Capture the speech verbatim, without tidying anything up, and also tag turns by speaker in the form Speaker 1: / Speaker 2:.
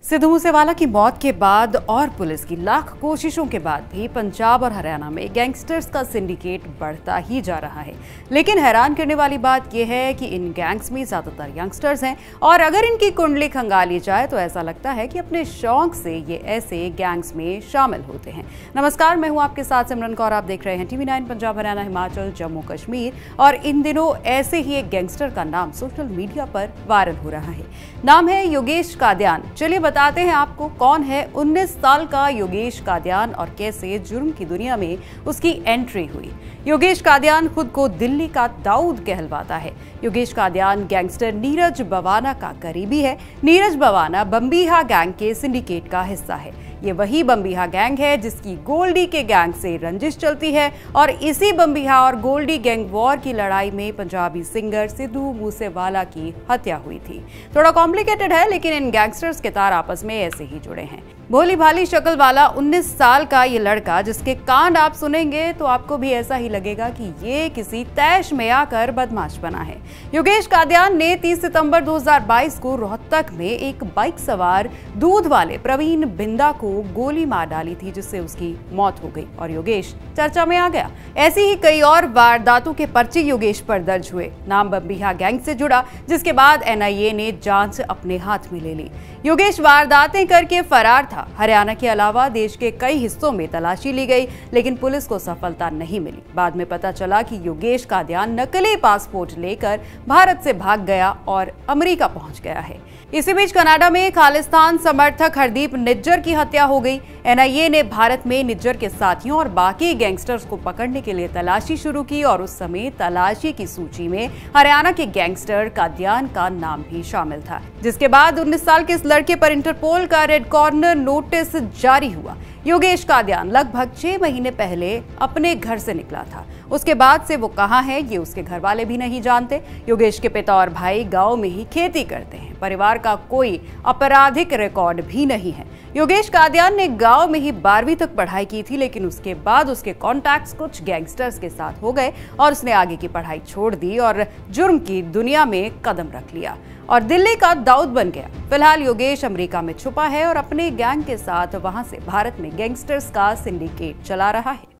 Speaker 1: सिद्धू मूसेवाला की मौत के बाद और पुलिस की लाख कोशिशों के बाद भी पंजाब और हरियाणा में गैंगस्टर्स का सिंडिकेट बढ़ता ही जा रहा है। लेकिन हैरान करने वाली बात यह है कि इन गैंग्स में ज्यादातर यंगस्टर्स हैं और अगर इनकी कुंडली खंगाली जाए तो ऐसा लगता है कि अपने शौक से ये ऐसे गैंग्स में शामिल होते हैं। नमस्कार, मैं हूं आपके साथ सिमरन कौर। आप देख रहे हैं टीवी नाइन पंजाब, हरियाणा, हिमाचल, जम्मू कश्मीर। और इन दिनों ऐसे ही एक गैंगस्टर का नाम सोशल मीडिया पर वायरल हो रहा है। नाम है योगेश कादियान। चलिए बताते हैं आपको कौन है उन्नीस साल का योगेश कादियान और कैसे जुर्म की दुनिया में उसकी एंट्री हुई। योगेश कादियान खुद को दिल्ली का दाऊद कहलवाता है। योगेश कादियान गैंगस्टर नीरज बवाना का करीबी है। नीरज बवाना बम्बीहा गैंग के सिंडिकेट का हिस्सा है। ये वही बम्बीहा गैंग है जिसकी गोल्डी के गैंग से रंजिश चलती है और इसी बम्बीहा और गोल्डी गैंग वॉर की लड़ाई में पंजाबी सिंगर सिद्धू मूसेवाला की हत्या हुई थी। थोड़ा कॉम्प्लिकेटेड है, लेकिन इन गैंगस्टर्स के तार आपस में ऐसे ही जुड़े हैं। भोली भाली शक्ल वाला उन्नीस साल का ये लड़का, जिसके कांड आप सुनेंगे तो आपको भी ऐसा ही लगेगा कि ये किसी तैश में आकर बदमाश बना है। योगेश कादियान ने तीस सितंबर दो हज़ार बाईस को रोहतक में एक बाइक सवार दूध वाले प्रवीण बिंदा को गोली मार डाली थी, जिससे उसकी मौत हो गई और योगेश चर्चा में आ गया। ऐसी ही कई और वारदातों के पर्चे योगेश पर दर्ज हुए। नाम बम्बीहा गैंग से जुड़ा, जिसके बाद एन आई ए ने जांच अपने हाथ में ले ली। योगेश वारदातें करके फरार था। हरियाणा के अलावा देश के कई हिस्सों में तलाशी ली गई, लेकिन पुलिस को सफलता नहीं मिली। बाद में पता चला कि योगेश कादियान नकली पासपोर्ट लेकर भारत से भाग गया और अमेरिका पहुंच गया है। इसी बीच कनाडा में खालिस्तान समर्थक हरदीप निज्जर की हत्या हो गई। एन आई ए ने भारत में निज्जर के साथियों और बाकी गैंगस्टर्स को पकड़ने के लिए तलाशी शुरू की और उस समय तलाशी की सूची में हरियाणा के गैंगस्टर कादियान का नाम भी शामिल था, जिसके बाद उन्नीस साल के इस लड़के पर इंटरपोल का रेड कॉर्नर नोटिस जारी हुआ। योगेश कादियान लगभग छह महीने पहले अपने घर से निकला था। उसके बाद से वो कहां है ये उसके घर वाले भी नहीं जानते। योगेश के पिता और भाई गांव में ही खेती करते हैं। परिवार का कोई आपराधिक रिकॉर्ड भी नहीं है। योगेश कादियान ने गांव में ही बारहवीं तक पढ़ाई की थी, लेकिन उसके बाद उसके कॉन्टैक्ट्स कुछ गैंगस्टर्स के साथ हो गए और उसने आगे की पढ़ाई छोड़ दी और जुर्म की दुनिया में कदम रख लिया और दिल्ली का दाऊद बन गया। फिलहाल योगेश अमेरिका में छुपा है और अपने गैंग के साथ वहां से भारत में गैंगस्टर्स का सिंडिकेट चला रहा है।